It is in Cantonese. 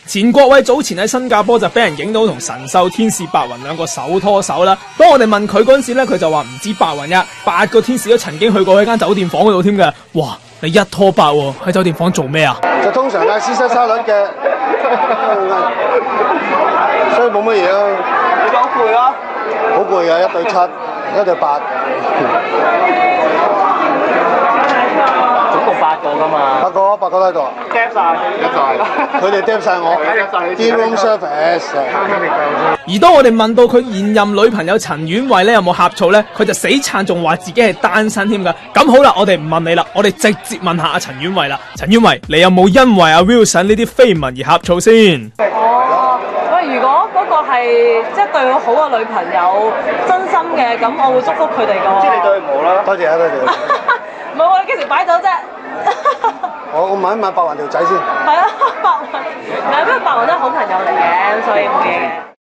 錢國偉早前喺新加坡就俾人影到同神獸天使白雲兩個手拖手啦。當我哋問佢嗰陣時咧，佢就話唔止白雲呀，8個天使都曾經去過喺間酒店房嗰度添嘅。哇！你一拖8喎，喺酒店房做咩啊？ 就通常嗌絲質沙律嘅，所以冇乜嘢咯。你講攰啦？好攰嘅，1對7，1對8。總共8個㗎嘛？8個都喺度。Dap 曬，佢哋 Dap 曬我。啲 room service。 而當我哋問到佢現任女朋友陳婉慧咧有冇呷醋咧，佢就死撐，仲話自己係單身添㗎。咁好啦，我哋唔問你啦，我哋直接問下阿陳婉慧啦。陳婉慧，你有冇因為阿 Wilson 呢啲緋聞而呷醋先？ 哦，喂，如果嗰個係即係對我好嘅女朋友，真心嘅，咁我會祝福佢哋㗎。 即係你對佢唔好啦。多謝啊，多謝。 唔係我哋幾時擺酒啫？ 我問一問白雲條仔先。 係啊，白雲，唔係因為白雲都係好朋友嚟嘅，所以冇嘢嘅。